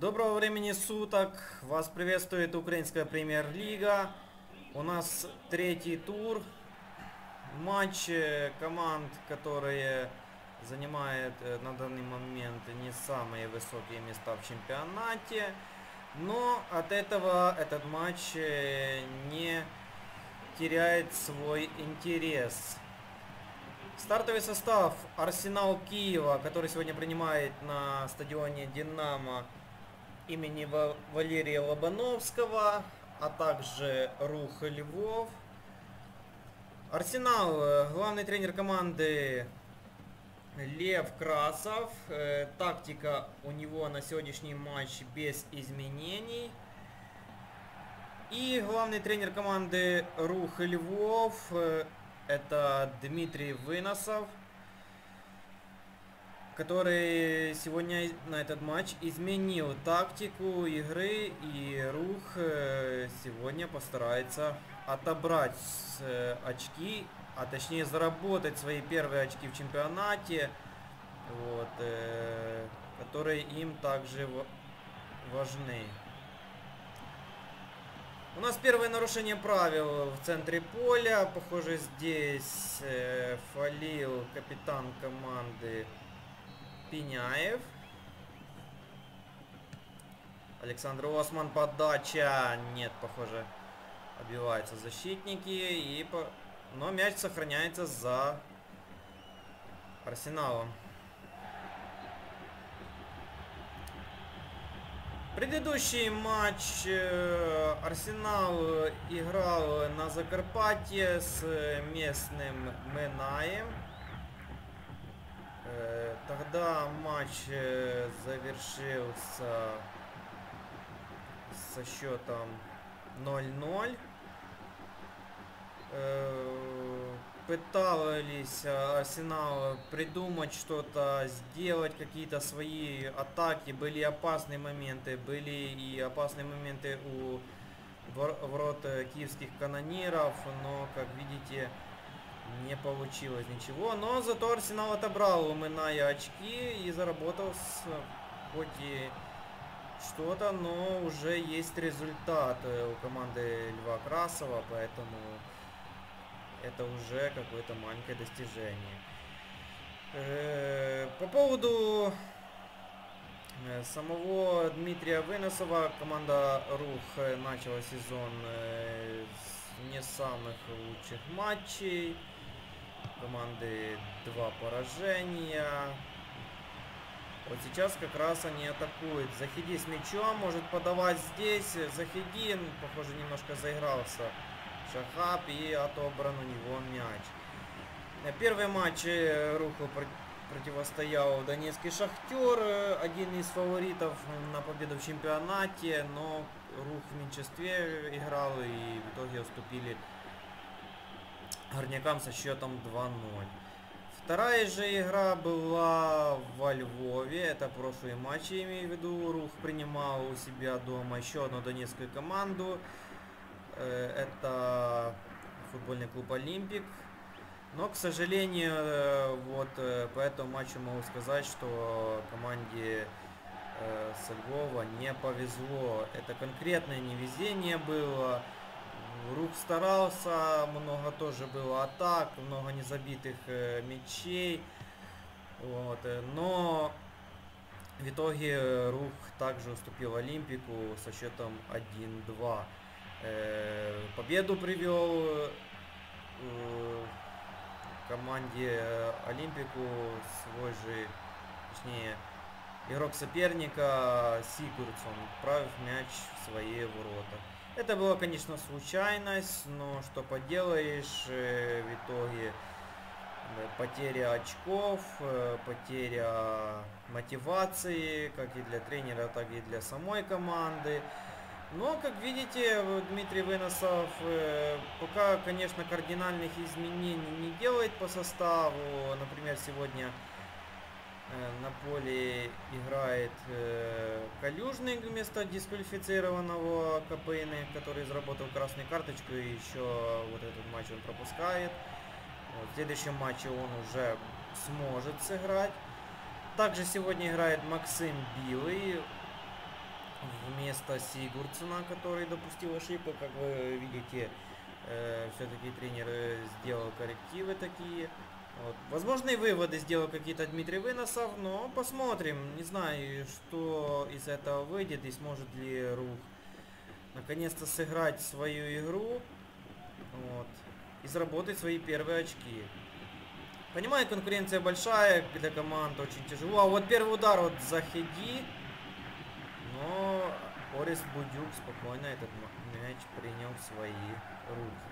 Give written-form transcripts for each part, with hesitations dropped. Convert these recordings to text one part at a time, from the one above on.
Доброго времени суток! Вас приветствует Украинская премьер-лига. У нас третий тур. Матч команд, которые занимают на данный момент не самые высокие места в чемпионате. Но от этого этот матч не теряет свой интерес. Стартовый состав Арсенал Киева, который сегодня принимает на стадионе Динамо имени Валерия Лобановского, а также Рух Львов. Арсенал, главный тренер команды Лев Красов. Тактика у него на сегодняшний матч без изменений. И главный тренер команды Рух Львов это Дмитрий Выносов, который сегодня на этот матч изменил тактику игры, и Рух сегодня постарается отобрать очки, а точнее заработать свои первые очки в чемпионате, вот, которые им также важны. У нас первое нарушение правил в центре поля. Похоже, здесь фалил капитан команды Пеняев. Александр Осман, подача. Нет, похоже, отбиваются защитники. Но мяч сохраняется за Арсеналом. Предыдущий матч Арсенал играл на Закарпатье с местным Минаем. Тогда матч завершился со счетом 0-0. Пытались Арсенал придумать что-то, сделать какие-то свои атаки. Были опасные моменты, были и опасные моменты у ворот киевских канониров, но, как видите, не получилось ничего. Но зато Арсенал отобрал у Миная очки и заработал хоть и что-то, но уже есть результат у команды Льва Красова, поэтому это уже какое-то маленькое достижение. По поводу самого Дмитрия Выносова, команда Рух начала сезон с не самых лучших матчей. Команды 2 поражения. Вот сейчас как раз они атакуют. Захиди с мячом, может подавать здесь. Захиди, похоже, немножко заигрался. Шахаб, и отобран у него мяч. Первый матч Руху противостоял Донецкий Шахтер, один из фаворитов на победу в чемпионате, но Рух в меньшинстве играл, и в итоге уступили горнякам со счетом 2-0. Вторая же игра была во Львове, это прошлые матчи, я имею в виду. Рух принимал у себя дома еще одну донецкую команду. Это футбольный клуб «Олимпик». Но, к сожалению, вот по этому матчу могу сказать, что команде со Львова не повезло. Это конкретное невезение было. Рух старался, много тоже было атак, много незабитых мячей. Вот, но в итоге Рух также уступил Олимпику со счетом 1-2. Победу привел команде Олимпику свой же, точнее, игрок соперника Сигурдсон, отправив мяч в свои ворота. Это была, конечно, случайность, но что поделаешь, в итоге потеря очков, потеря мотивации, как и для тренера, так и для самой команды. Но, как видите, Дмитрий Выносов пока, конечно, кардинальных изменений не делает по составу. Например, сегодня на поле играет Калюжный вместо дисквалифицированного Капейны, который заработал красную карточку, и еще вот этот матч он пропускает. Вот, в следующем матче он уже сможет сыграть. Также сегодня играет Максим Билый. вместо Сигурдсона, который допустил ошибку. Как вы видите, все-таки тренер сделал коррективы такие. Вот. Возможные выводы сделал какие-то Дмитрий Выносов, но посмотрим. Не знаю, что из этого выйдет и сможет ли Рух наконец-то сыграть свою игру. Вот. И заработать свои первые очки. Понимаю, конкуренция большая для команд, очень тяжело. А вот первый удар вот Захеди. Но Орест Будюк спокойно этот мяч принял в свои руки.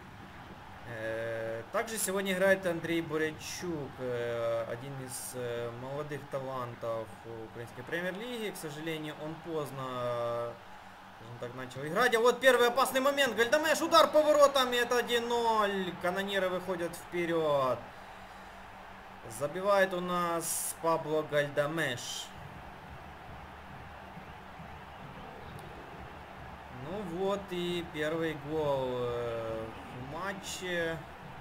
Также сегодня играет Андрей Борячук, один из молодых талантов украинской премьер-лиги. К сожалению, он поздно, скажем так, начал играть. А вот первый опасный момент. Гальдамеш, удар по воротам, и это 1-0. Канонеры выходят вперед. Забивает у нас Пабло Гальдамеш. Ну вот и первый гол в матче.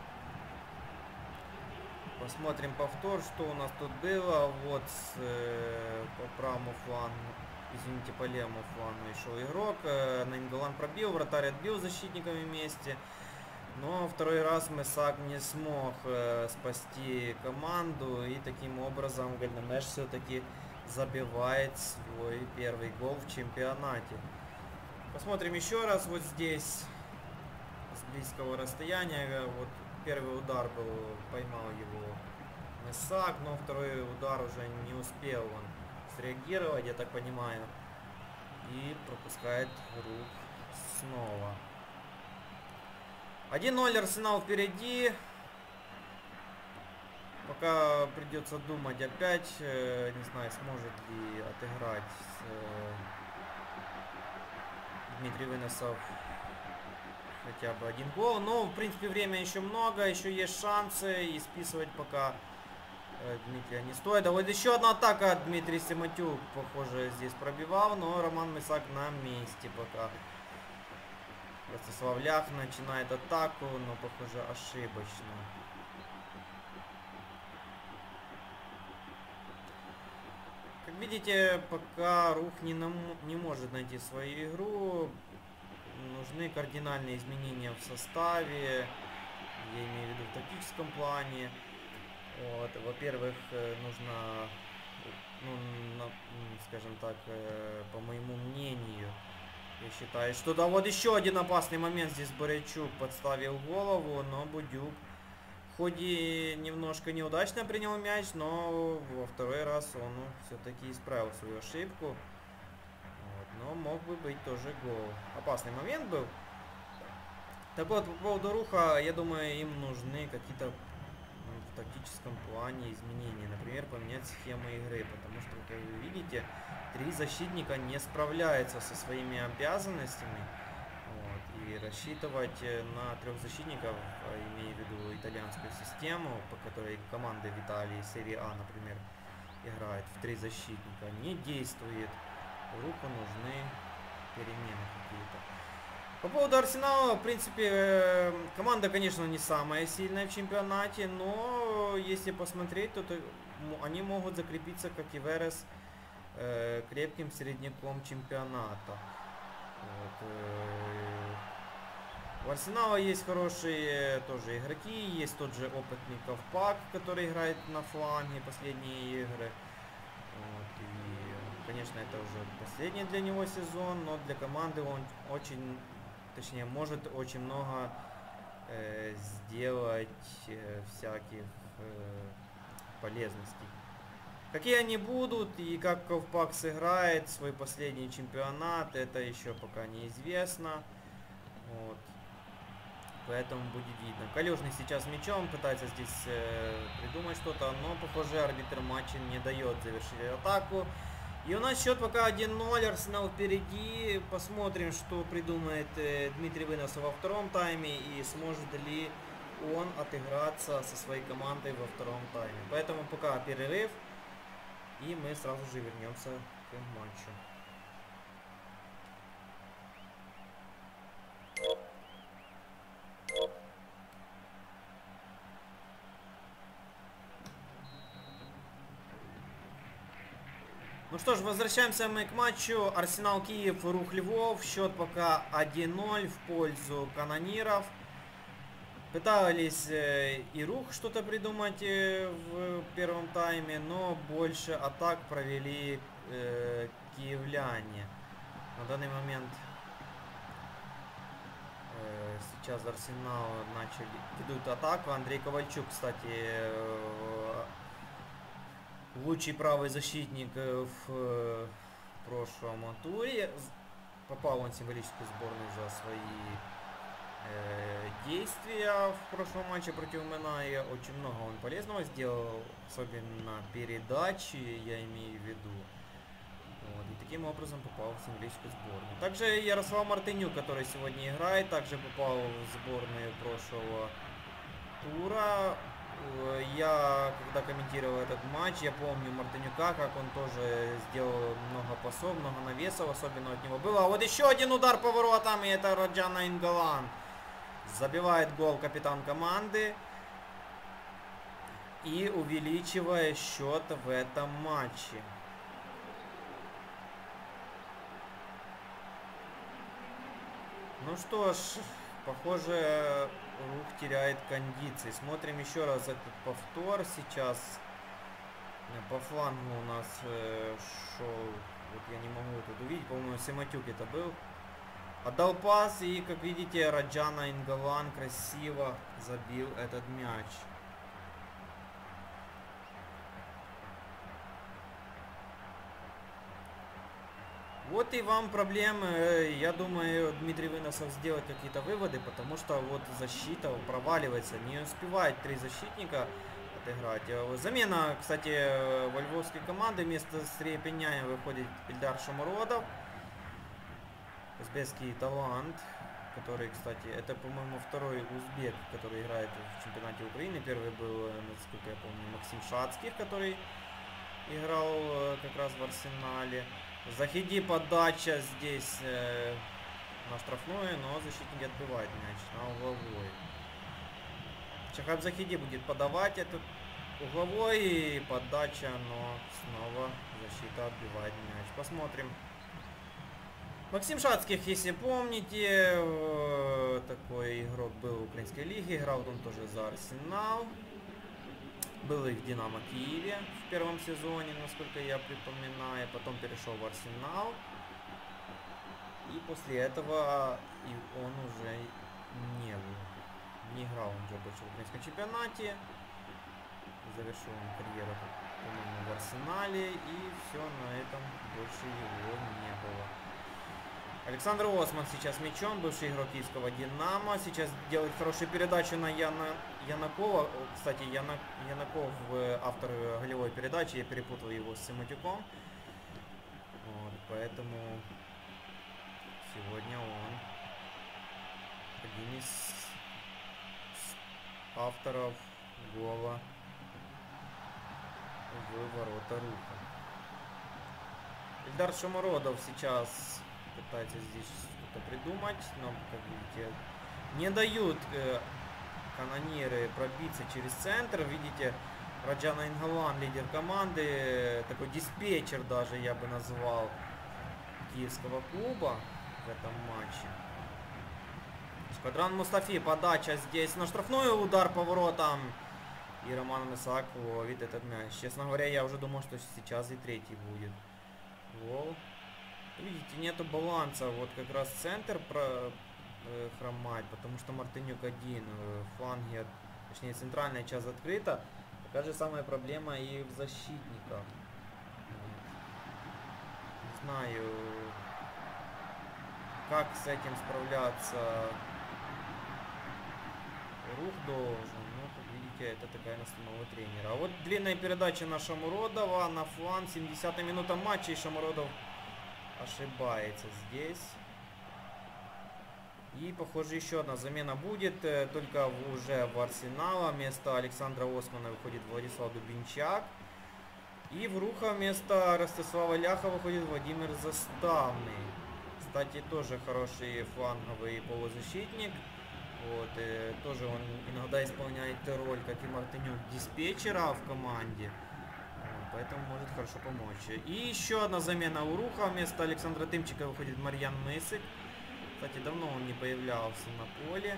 Посмотрим повтор, что у нас тут было. Вот по правому флангу, извините, по левому флангу шел игрок. Наинголан пробил, вратарь отбил защитниками вместе. Но второй раз Месак не смог спасти команду. И таким образом Гальдамеш все-таки забивает свой первый гол в чемпионате. Посмотрим еще раз вот здесь с близкого расстояния. Вот первый удар был, поймал его Месак, но второй удар уже не успел он среагировать, я так понимаю. И пропускает Рух снова. 1-0, Арсенал впереди. Пока придется думать опять. Не знаю, сможет ли отыграть Дмитрий Выносов хотя бы один гол. Но, в принципе, время еще много. Еще есть шансы. И списывать пока Дмитрия не стоит. А вот еще одна атака. Дмитрий Сематюк, похоже, здесь пробивал. Но Роман Месак на месте пока. Ростислав Лях начинает атаку, но, похоже, ошибочно. Как видите, пока Рух не может найти свою игру. Нужны кардинальные изменения в составе. Я имею в виду в тактическом плане. Вот. Во-первых, нужно, скажем так, по моему мнению, я считаю, что да, вот еще один опасный момент. Здесь Борячук подставил голову, но Будюк хоть и немножко неудачно принял мяч, но во второй раз он все-таки исправил свою ошибку. Вот, но мог бы быть тоже гол. Опасный момент был. Так вот, по поводу Руха, я думаю, им нужны какие-то в тактическом плане изменения. Например, поменять схему игры, потому что, как вы видите, 3 защитника не справляются со своими обязанностями. Вот, и рассчитывать на 3 защитников, имея в виду итальянскую систему, по которой команды в Италии, серии А, например, играют в 3 защитника, не действует. Руху нужны перемены какие-то. По поводу Арсенала, в принципе, команда, конечно, не самая сильная в чемпионате, но если посмотреть, то они могут закрепиться, как и Верес, крепким середняком чемпионата. Вот. У Арсенала есть хорошие тоже игроки, есть тот же опытный Ковпак, который играет на фланге последние игры. Вот. И, конечно, это уже последний для него сезон, но для команды он очень... Точнее, может очень много сделать всяких полезностей. Какие они будут и как Ковпак сыграет свой последний чемпионат, это еще пока неизвестно. Вот. Поэтому будет видно. Калюжный сейчас мячом пытается здесь придумать что-то, но, похоже, арбитр матча не дает завершить атаку. И у нас счет пока 1-0, Арсенал впереди. Посмотрим, что придумает Дмитрий Выносов во втором тайме и сможет ли он отыграться со своей командой во втором тайме. Поэтому пока перерыв, и мы сразу же вернемся к матчу. Ну Ну что ж, возвращаемся мы к матчу. Арсенал Киев, Рух Львов. Счет пока 1-0 в пользу канониров. Пытались и Рух что-то придумать в первом тайме, но больше атак провели киевляне. На данный момент сейчас Арсенал ведут атаку. Андрей Ковальчук, кстати, лучший правый защитник в прошлом туре. Попал он в символическую сборную за свои действия в прошлом матче против Миная. Очень много он полезного сделал, особенно передачи, я имею в виду. Вот, и таким образом попал в символическую сборную. Также Ярослав Мартынюк, который сегодня играет, также попал в сборную прошлого тура. Я, когда комментировал этот матч, я помню Мартынюка, как он тоже сделал много пасов, много навесов, особенно от него было. А вот еще один удар по воротам, и это Раджа Наингgolan. Забивает гол капитан команды и увеличивая счет в этом матче. Ну что ж, похоже, Рух теряет кондиции. Смотрим еще раз этот повтор сейчас. По флангу у нас шел, вот я не могу тут увидеть, по-моему, Сематюк это был. Отдал пас и, как видите, Раджа Наингgolan красиво забил этот мяч. Вот и вам проблемы. Я думаю, Дмитрий Выносов сделает какие-то выводы, потому что вот защита проваливается. Не успевает три защитника отыграть. Замена, кстати, во львовской команды. Вместо Сергея Пеняя выходит Ильдар Шамуродов. Узбекский талант, который, кстати, это, по-моему, второй узбек, который играет в чемпионате Украины. Первый был, насколько я помню, Максим Шацких, который играл как раз в Арсенале. Захиди подача здесь на штрафную, но защитник отбивает мяч на угловой. Шахаб Захиди будет подавать этот угловой, и подача, но снова защита отбивает мяч. Посмотрим. Максим Шацких, если помните, такой игрок был в украинской лиге, играл он тоже за Арсенал. Был и в Динамо Киеве в первом сезоне, насколько я припоминаю. Потом перешел в Арсенал. И после этого и он уже не играл он уже больше в украинском чемпионате. Завершил он карьеру, по-моему, в Арсенале. И все, на этом больше его не было. Александр Осман сейчас мячом, бывший игрок киевского Динамо. Сейчас делает хорошую передачу на Янакова. Кстати, Янаков автор голевой передачи. Я перепутал его с Сематюком. Вот, поэтому сегодня он один из авторов гола в ворота Руха. Ильдар Шамуродов сейчас пытается здесь что-то придумать, но, как видите, не дают канониры пробиться через центр. Видите, Раджа Наингgolan, лидер команды, такой диспетчер даже я бы назвал киевского клуба в этом матче. Шкодран Мустафи, подача здесь на штрафную, удар по воротам. И Роман Мысак ловит этот мяч. Честно говоря, я уже думал, что сейчас и третий будет гол. Видите, нету баланса, вот как раз центр хромает, потому что Мартынюк один, фланги, точнее центральная часть открыта. Такая же самая проблема и в защитниках. Не знаю, как с этим справляться Рух должен, но, как видите, это такая настановка тренера. А вот длинная передача на Шамуродова, на фланг, 70-я минута матча, и Шамуродов ошибается здесь. И, похоже, еще одна замена будет, только уже в Арсенала. Вместо Александра Османа выходит Владислав Дубинчак. И в Руха вместо Ростислава Ляха выходит Владимир Заставный. Кстати, тоже хороший фланговый полузащитник. Вот, тоже он иногда исполняет роль, как и Мартынюк, диспетчера в команде. Вот, Поэтому может хорошо помочь. И еще одна замена у Руха. Вместо Александра Тымчика выходит Марьян Мысык. Кстати, давно он не появлялся на поле.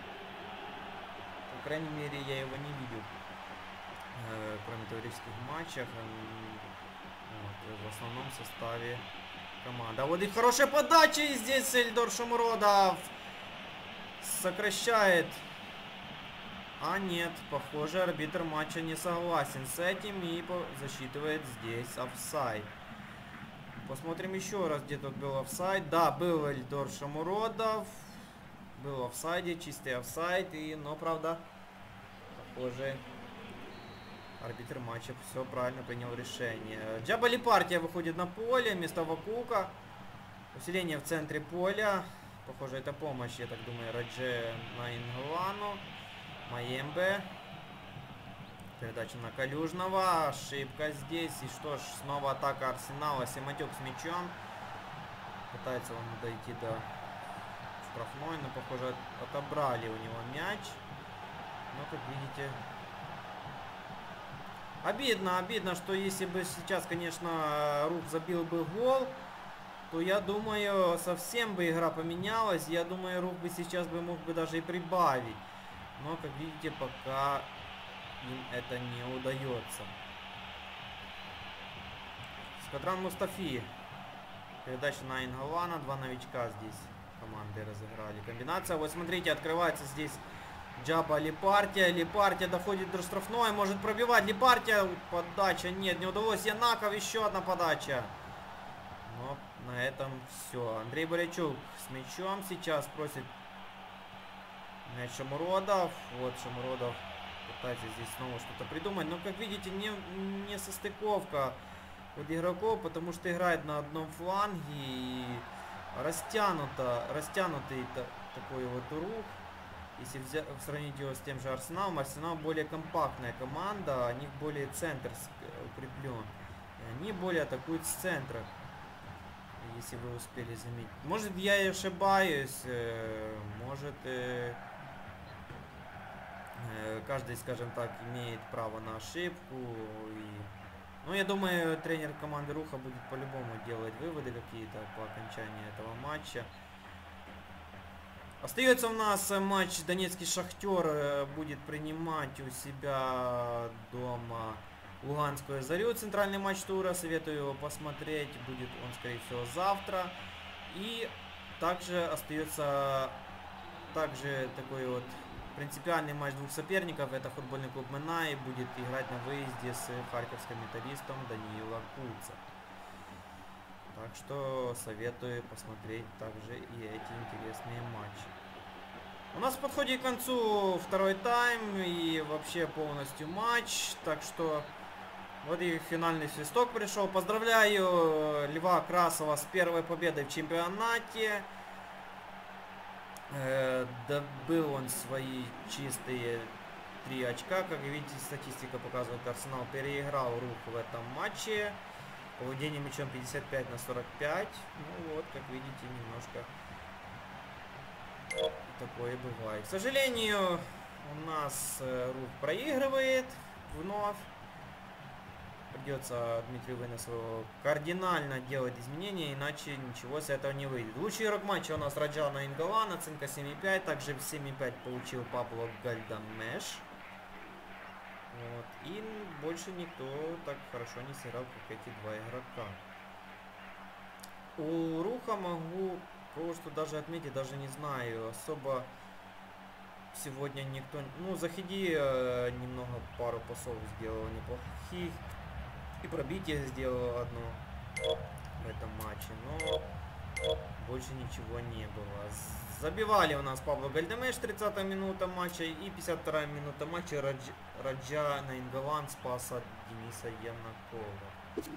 По крайней мере, я его не видел. Кроме товарищеских матчах. Вот, в основном составе команды. А вот и хорошая подача. И здесь Эльдор Шамуродов сокращает. А нет, похоже, арбитр матча не согласен с этим и засчитывает здесь офсайд. Посмотрим еще раз, где тут был офсайд. Да, был Эльдор Шамуродов. Был в офсайде, чистый офсайд. Но, правда, похоже, арбитр матча все правильно принял решение. Джаба Липартия выходит на поле вместо Вакука. Усиление в центре поля. Похоже, это помощь, я так думаю, Радже Наингвану. Маембе. Передача на Калюжного. Ошибка здесь. И что ж, снова атака Арсенала. Сематюк с мячом. Пытается он дойти до штрафной, но, похоже, отобрали у него мяч. Но, как видите, обидно, что если бы сейчас, конечно, Рух забил бы гол, то, я думаю, совсем бы игра поменялась. Я думаю, Рух бы сейчас мог бы даже и прибавить. Но, как видите, пока им это не удается. Скадран Мустафи. Передача на Ингалана. Два новичка здесь команды разыграли. Комбинация. Вот смотрите, открывается здесь Джаба Липартия. Липартия доходит до штрафной. Может пробивать. Липартия. Подача. Нет, не удалось. Янаков. Еще одна подача. Но на этом все. Андрей Борячук с мячом сейчас просит мяч Шамуродов. Вот Шамуродов пытается здесь снова что-то придумать. Но, как видите, не состыковка от игроков, потому что играет на одном фланге. И растянутый такой вот Рух. Если сравнить его с тем же Арсеналом, Арсенал более компактная команда, у них более центр укреплен. И они более атакуют с центра. Если вы успели заметить. Может, я и ошибаюсь, может, каждый, скажем так, имеет право на ошибку. Но я думаю, тренер команды Руха будет по-любому делать выводы какие-то по окончании этого матча. Остается у нас матч. Донецкий Шахтер будет принимать у себя дома Луганскую Зарю. Центральный матч тура. Советую его посмотреть. Будет он, скорее всего, завтра. И также остается такой вот принципиальный матч двух соперников. Это футбольный клуб Минай будет играть на выезде с харьковским металлистом Даниила Кульца. Так что советую посмотреть также и эти интересные матчи. У нас подходит к концу второй тайм и вообще полностью матч. Так что вот и финальный свисток пришел. Поздравляю Льва Красова с первой победой в чемпионате. Добыл он свои чистые 3 очка. Как видите, статистика показывает, Арсенал переиграл Рух в этом матче. Владение мячом 55/45. Ну вот, как видите, немножко такое бывает. К сожалению, у нас Рух проигрывает вновь. Придется Дмитрию Выносову кардинально делать изменения, иначе ничего с этого не выйдет. Лучший игрок матча у нас Раджа Наингван, оценка 7,5. Также 7,5 получил Пабло Гальдамеш. Вот. И больше никто так хорошо не сыграл, как эти два игрока. У Руха могу кое-что даже отметить, даже не знаю. Особо сегодня никто... Ну, Захиди немного пару пасов сделал неплохих. И пробитие сделал одно в этом матче. Но больше ничего не было. Забивали у нас Пабло Гальдамеш, 30-я минута матча, и 52-я минута матча Раджа Наингван спас от Дениса Янакова.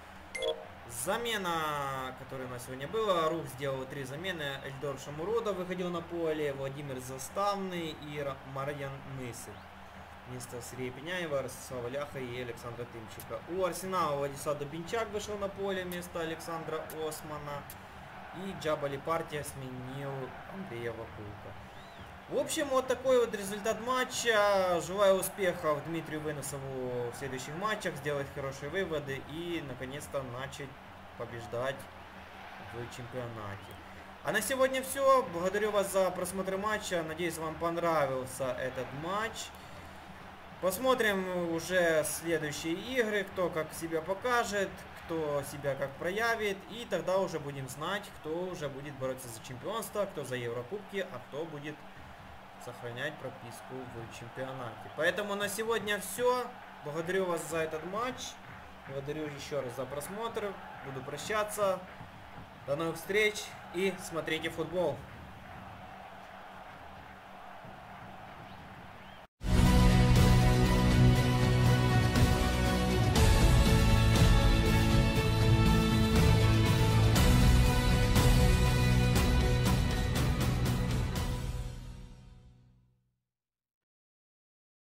Замена, которая у нас сегодня была. Рух сделал 3 замены. Эльдор Шамуродов выходил на поле, Владимир Заставный и Марьян Мысык. Вместо Сергея Пеняева, Ростислава Ляха и Александра Тымчика. У Арсенала Владислав Дубинчак вышел на поле вместо Александра Османа. И Джаба Липартия сменил Андрея Вакулка. В общем, вот такой вот результат матча. Желаю успехов Дмитрию Выносову в следующих матчах, сделать хорошие выводы и наконец-то начать побеждать в чемпионате. А на сегодня все. Благодарю вас за просмотр матча. Надеюсь, вам понравился этот матч. Посмотрим уже следующие игры, кто как себя покажет, кто себя как проявит. И тогда уже будем знать, кто уже будет бороться за чемпионство, кто за Еврокубки, а кто будет сохранять прописку в чемпионате. Поэтому на сегодня все. Благодарю вас за этот матч. Благодарю еще раз за просмотр. Буду прощаться. До новых встреч и смотрите футбол.